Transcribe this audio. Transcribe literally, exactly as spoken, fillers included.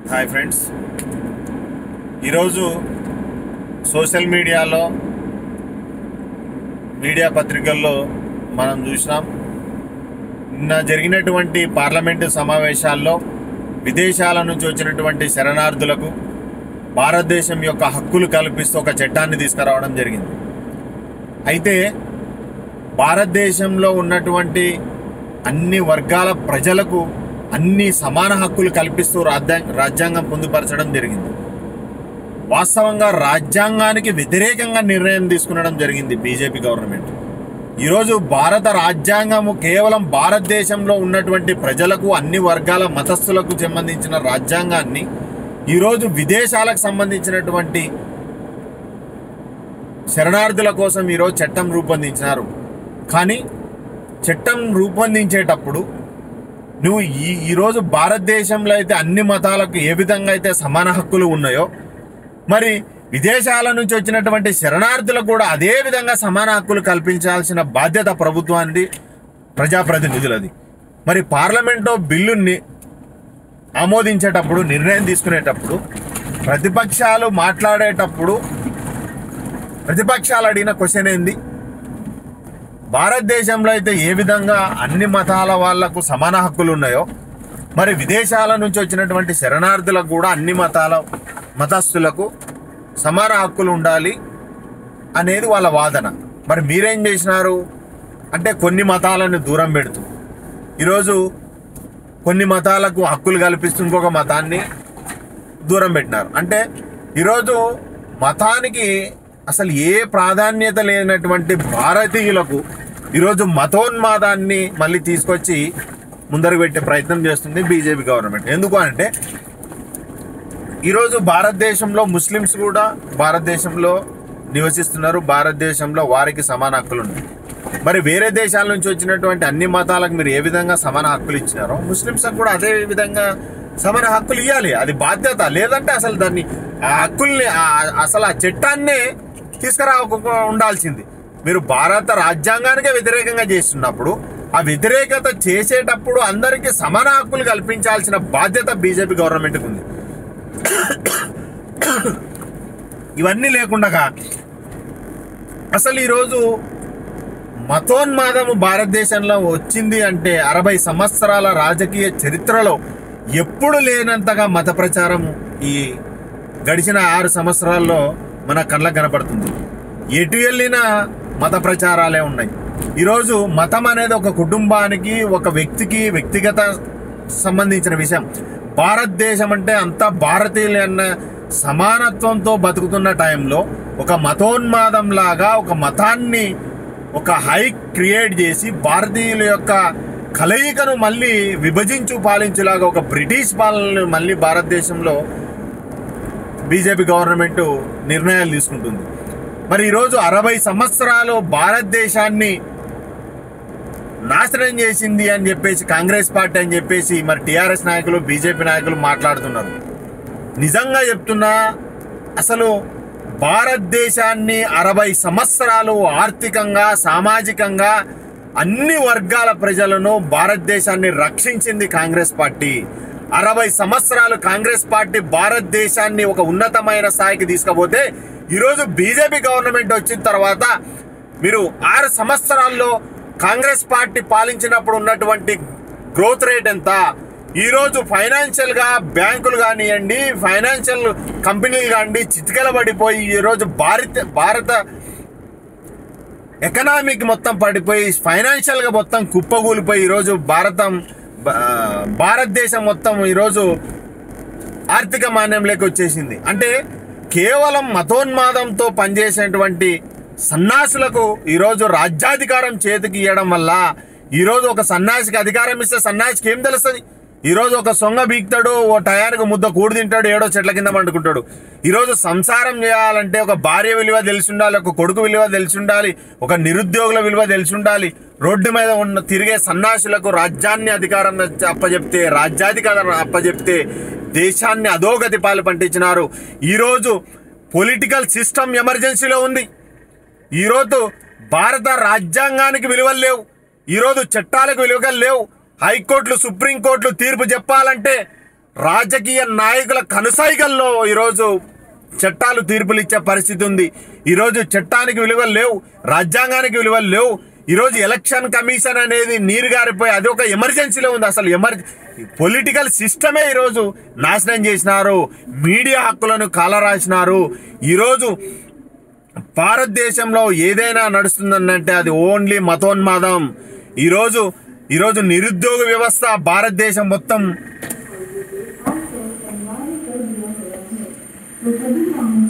Hi friends, ఈరోజు social మీడియాలో media పత్రికల్లో మనం చూసినాం. నిన్న జరిగినటువంటి పార్లమెంటు సమావేశాల్లో విదేశాల నుంచి వచ్చినటువంటి శరణార్థులకు భారతదేశం యొక్క హక్కులు కల్పిస్తూ ఒక చట్టాన్ని తీసుకురావడం జరిగింది. అయితే భారతదేశంలో ఉన్నటువంటి అన్ని వర్గాల ప్రజలకు అన్ని సమాన హక్కులు కల్పిస్తూ రాజ్యాంగ రాజ్యాంగం పొందుపరచడం జరిగింది. వాస్తవంగా రాజ్యాంగానికి వ్యతిరేకంగా నిర్ణయం తీసుకునడం జరిగింది బీజేపీ గవర్నమెంట్. ఈరోజు భారత రాజ్యాంగము కేవలం భారతదేశంలో ఉన్నటువంటి ప్రజలకు అన్ని వర్గాల మతస్థులకు సంబంధించిన రాజ్యాంగాన్ని ఈరోజు విదేశాలకు సంబంధించినటువంటి శరణార్థుల కోసం ఈరోజు చట్టం రూపొందించినారు. కానీ చట్టం రూపొందించేటప్పుడు నువ్వు ఈ ఈరోజు భారతదేశంలో అయితే అన్ని మతాలకు ఏ విధంగా అయితే సమాన హక్కులు ఉన్నాయో, మరి విదేశాల నుంచి వచ్చినటువంటి శరణార్థులకు కూడా అదే విధంగా సమాన హక్కులు కల్పించాల్సిన బాధ్యత ప్రభుత్వానికి, ప్రజాప్రతినిధులది. మరి పార్లమెంట్లో బిల్లుని ఆమోదించేటప్పుడు, నిర్ణయం తీసుకునేటప్పుడు ప్రతిపక్షాలు మాట్లాడేటప్పుడు ప్రతిపక్షాలు అడిగిన క్వశ్చన్ ఏంది? భారతదేశంలో అయితే ఏ విధంగా అన్ని మతాల వాళ్లకు సమాన హక్కులు ఉన్నాయో, మరి విదేశాల నుంచి వచ్చినటువంటి శరణార్థులకు కూడా అన్ని మతాల మతస్థులకు సమాన హక్కులు ఉండాలి అనేది వాళ్ళ వాదన. మరి మీరేం చేసినారు అంటే కొన్ని మతాలను దూరం పెడుతూ ఈరోజు కొన్ని మతాలకు హక్కులు కల్పిస్తూ ఇంకొక మతాన్ని దూరం పెట్టినారు. అంటే ఈరోజు మతానికి అసలు ఏ ప్రాధాన్యత లేనటువంటి భారతీయులకు ఈరోజు మతోన్మాదాన్ని మళ్ళీ తీసుకొచ్చి ముందరకు పెట్టే ప్రయత్నం చేస్తుంది బీజేపీ గవర్నమెంట్. ఎందుకు అంటే ఈరోజు భారతదేశంలో ముస్లిమ్స్ కూడా భారతదేశంలో నివసిస్తున్నారు. భారతదేశంలో వారికి సమాన హక్కులు ఉన్నాయి. మరి వేరే దేశాల నుంచి వచ్చినటువంటి అన్ని మతాలకు మీరు ఏ విధంగా సమాన హక్కులు ఇచ్చినారో ముస్లిమ్స్కి కూడా అదే విధంగా సమాన హక్కులు ఇవ్వాలి. అది బాధ్యత. లేదంటే అసలు దాన్ని ఆ హక్కుల్ని అసలు ఆ చట్టాన్నే తీసుకురా ఉండాల్సింది. మీరు భారత రాజ్యాంగానికే వ్యతిరేకంగా చేస్తున్నప్పుడు ఆ వ్యతిరేకత చేసేటప్పుడు అందరికీ సమాన హక్కులు కల్పించాల్సిన బాధ్యత బీజేపీ గవర్నమెంట్కి ఉంది. ఇవన్నీ లేకుండా అసలు ఈరోజు మతోన్మాదము భారతదేశంలో వచ్చింది అంటే అరవై సంవత్సరాల రాజకీయ చరిత్రలో ఎప్పుడు లేనంతగా మత ప్రచారం ఈ గడిచిన ఆరు సంవత్సరాల్లో మన కళ్ళకు కనపడుతుంది. ఎటు వెళ్ళినా మత ప్రచారాలే ఉన్నాయి. ఈరోజు మతం అనేది ఒక కుటుంబానికి, ఒక వ్యక్తికి వ్యక్తిగత సంబంధించిన విషయం. భారతదేశం అంటే అంతా భారతీయులు అన్న సమానత్వంతో బతుకుతున్న టైంలో ఒక మతోన్మాదం లాగా ఒక మతాన్ని ఒక హైక్ క్రియేట్ చేసి భారతీయుల యొక్క కలయికను మళ్ళీ విభజించు పాలించులాగా ఒక బ్రిటిష్ పాలనను మళ్ళీ భారతదేశంలో బీజేపీ గవర్నమెంట్ నిర్ణయాలు తీసుకుంటుంది. మరి ఈరోజు అరవై సంవత్సరాలు భారతదేశాన్ని నాశనం చేసింది అని చెప్పేసి కాంగ్రెస్ పార్టీ అని చెప్పేసి మరి టీఆర్ఎస్ నాయకులు, బీజేపీ నాయకులు మాట్లాడుతున్నారు. నిజంగా చెప్తున్నా, అసలు భారతదేశాన్ని అరవై సంవత్సరాలు ఆర్థికంగా, సామాజికంగా అన్ని వర్గాల ప్రజలను భారతదేశాన్ని రక్షించింది కాంగ్రెస్ పార్టీ. అరవై సంవత్సరాలు కాంగ్రెస్ పార్టీ భారతదేశాన్ని ఒక ఉన్నతమైన స్థాయికి తీసుకుపోతే ఈరోజు బీజేపీ గవర్నమెంట్ వచ్చిన తర్వాత మీరు ఆరు సంవత్సరాల్లో కాంగ్రెస్ పార్టీ పాలించినప్పుడు ఉన్నటువంటి గ్రోత్ రేట్ ఎంత? ఈరోజు ఫైనాన్షియల్గా బ్యాంకులు కానివ్వండి, ఫైనాన్షియల్ కంపెనీలు కానివ్వండి చితికెలబడిపోయి ఈరోజు భారత భారత ఎకనామిక్ మొత్తం పడిపోయి ఫైనాన్షియల్గా మొత్తం కుప్పగూలిపోయి ఈరోజు భారతం భారతదేశం మొత్తం ఈరోజు ఆర్థిక మాన్యంలోకి వచ్చేసింది. అంటే కేవలం మతోన్మాదంతో పనిచేసేటువంటి సన్నాసులకు ఈరోజు రాజ్యాధికారం చేతికి ఇవ్వడం వల్ల ఈరోజు ఒక సన్నాసికి అధికారం ఇస్తే సన్నాసికి ఏం తెలుస్తుంది? ఈరోజు ఒక సొంగ బీక్తాడు, ఓ టయానికి ముద్ద కూడు తింటాడు, ఏడో చెట్ల కింద పండుకుంటాడు. ఈరోజు సంసారం చేయాలంటే ఒక భార్య విలువ తెలిసి ఉండాలి, ఒక కొడుకు విలువ తెలిసి ఉండాలి, ఒక నిరుద్యోగుల విలువ తెలిసి ఉండాలి. రోడ్డు మీద ఉన్న తిరిగే సన్నాసులకు రాజ్యాన్ని అధికారం అప్పచెప్తే, రాజ్యాధికారం అప్పచెప్తే దేశాన్ని అధోగతి పాలు పండించినారు. ఈరోజు పొలిటికల్ సిస్టమ్ ఎమర్జెన్సీలో ఉంది. ఈరోజు భారత రాజ్యాంగానికి విలువలు లేవు, ఈరోజు చట్టాలకు విలువలు లేవు. హైకోర్టులు, సుప్రీంకోర్టులు తీర్పు చెప్పాలంటే రాజకీయ నాయకుల కనుసైగల్లో ఈరోజు చట్టాలు తీర్పులు ఇచ్చే పరిస్థితి ఉంది. ఈరోజు చట్టానికి విలువలు లేవు, రాజ్యాంగానికి విలువలు లేవు. ఈరోజు ఎలక్షన్ కమిషన్ అనేది నీరు గారిపోయి అది ఒక ఎమర్జెన్సీలో ఉంది. అసలు ఎమర్ పొలిటికల్ సిస్టమే ఈరోజు నాశనం చేసినారు, మీడియా హక్కులను కాలరాసినారు. ఈరోజు భారతదేశంలో ఏదైనా నడుస్తుందంటే అది ఓన్లీ మతోన్మాదం. ఈరోజు ఈరోజు నిరుద్యోగ వ్యవస్థ భారతదేశం మొత్తం